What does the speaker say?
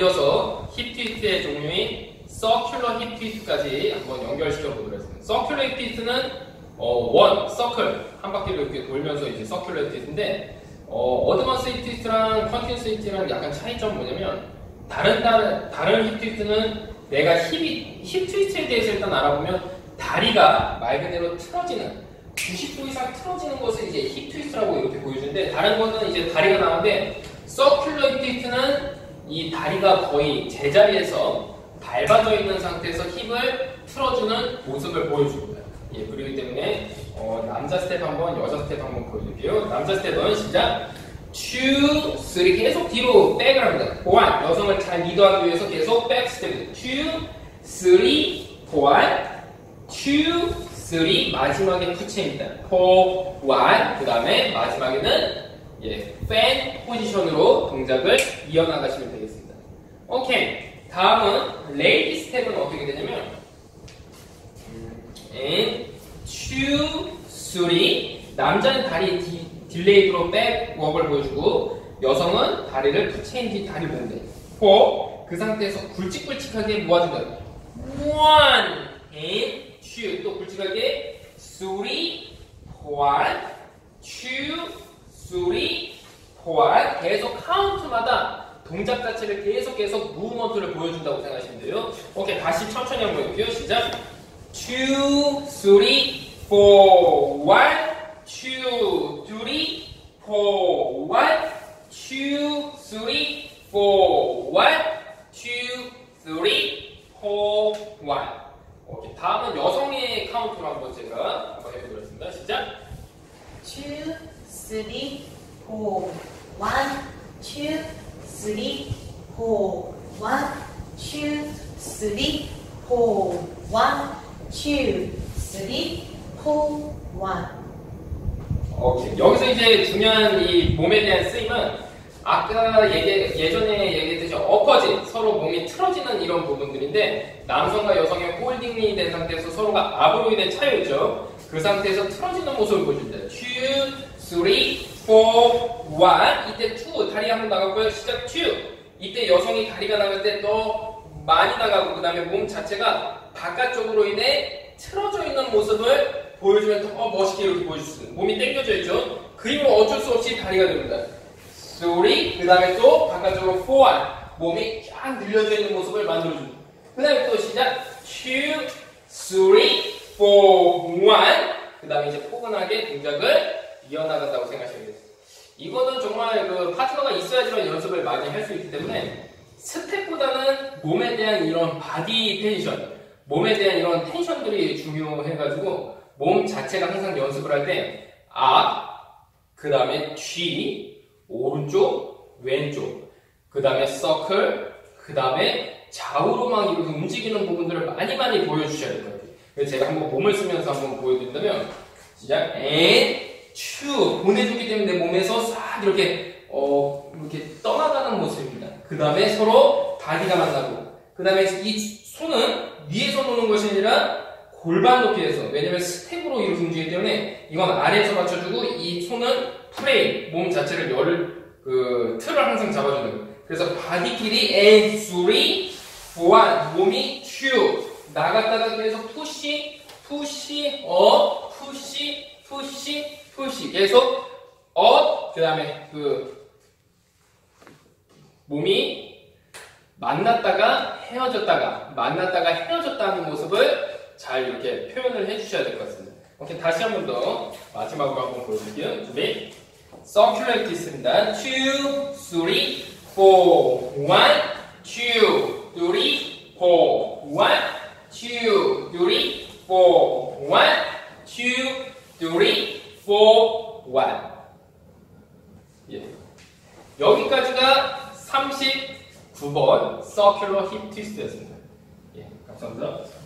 이어서 힙 트위스트의 종류인 서큘러 힙 트위스트까지 한번 연결시켜 보도록 하겠습니다. 서큘러 힙 트위스트는 원, 서클 한 바퀴를 이렇게 돌면서 이제 서큘러 힙 트위스트인데 어드밴스 힙 트위스트랑 컨티뉴스 힙 트위스트랑 약간 차이점은 뭐냐면 다른 힙 트위스트는 내가 힙 트위스트에 대해서 일단 알아보면 다리가 말 그대로 틀어지는 90도 이상 틀어지는 것을 이제 힙 트위스트라고 이렇게 보여주는데 다른 거는 이제 다리가 나오는데 서큘러 힙 트위스트는 이 다리가 거의 제자리에서 밟아져 있는 상태에서 힙을 틀어주는 모습을 보여줍니다. 예, 그렇기 때문에 남자 스텝 한번, 여자 스텝 한번 보여드릴게요. 남자 스텝은 시작! 2, 3 계속 뒤로 백을 합니다. 1, 여성을 잘 리드하기 위해서 계속 백 스텝 2, 3, 1, 2, 3 마지막에 푸체입니다. 4, 1 그 다음에 마지막에는 팬 포지션으로 동작을 이어나가시면 되겠습니다. 오케이, 다음은 레이디 스텝은 어떻게 되냐면 2, 3 남자는 다리 딜레이드로 백 워크를 보여주고 여성은 다리를 푸체인 뒤 다리 모은다. 4 그 상태에서 굵직굵직하게 모아준다. 1 and 2 또 굵직하게 3, 1 2 3, 4 계속 카운트마다 동작 자체를 계속 무브먼트를 보여준다고 생각하시면 돼요. 오케이, 다시 천천히 한번 해볼게요. 시작! 2, 3, 4, 1, 2, 3, 4, 1, 2, 3, 4, 1, 2, 3, 4, 1 오케이, 다음은 여성의 카운트로 한번 제가 한번 해보도록 하겠습니다. 시작! 2, 3, 4, 1, 2, 3, 4, 1, 2, 3, 4, 1, 2, 3, 4, 1 오케이. 여기서 이제 중요한 이 몸에 대한 쓰임은 아까 예전에 얘기했듯이 엎어진 서로 몸이 틀어지는 이런 부분들인데 남성과 여성의 홀딩이 된 상태에서 서로가 압으로 인한 차이였죠. 그 상태에서 틀어지는 모습을 보여줍니다. 2, 3, 4, 1 이때 2 다리 한번 나가고요. 시작 2 이때 여성이 다리가 나갈 때 더 많이 나가고 그 다음에 몸 자체가 바깥쪽으로 인해 틀어져 있는 모습을 보여주면 더 멋있게 이렇게 보여줄 수 있습니다. 몸이 당겨져 있죠. 그 이후로 어쩔 수 없이 다리가 됩니다. 3 그 다음에 또 바깥쪽으로 4 몸이 쫙 늘려져 있는 모습을 만들어줍니다. 그 다음에 또 시작 2, 3, 4, 1 그 다음에 이제 포근하게 동작을 이어나간다고 생각하시면 됩니다. 이거는 정말 그 파트너가 있어야지만 연습을 많이 할 수 있기 때문에 스텝보다는 몸에 대한 이런 바디 텐션, 몸에 대한 이런 텐션들이 중요해가지고 몸 자체가 항상 연습을 할 때 그 다음에 뒤, 오른쪽, 왼쪽, 그 다음에 서클, 그 다음에 좌우로만 이렇게 움직이는 부분들을 많이 보여주셔야 될 것 같아요. 그래서 제가 한번 몸을 쓰면서 한번 보여드린다면 시작 and 2 보내주기 때문에 내 몸에서 싹 이렇게 떠나가는 모습입니다. 그 다음에 서로 다리가 만나고 그 다음에 이 손은 위에서 노는 것이 아니라 골반 높이에서 왜냐면 스텝으로 이렇게 움직이기 때문에 이건 아래에서 받쳐주고 이 손은 프레임 몸 자체를 틀을 항상 잡아주는 거예요. 그래서 바디끼리 and 3, 1 몸이 2 나갔다가 계속 푸시 업 푸시 계속 업 그 다음에 몸이 만났다가 헤어졌다가 헤어졌다는 모습을 잘 이렇게 표현을 해주셔야 될 것 같습니다. 오케이, 다시 한 번 더 마지막으로 한번 보여드릴게요. 준비. 서큘레이티스입니다. 2, 3, 4, 1, 2, 3, 4, 1, 2, 3, 4, 1, 2, 3, 4, 1 여기까지가 39번 서큘러 힙 트위스트였습니다. 감사합니다.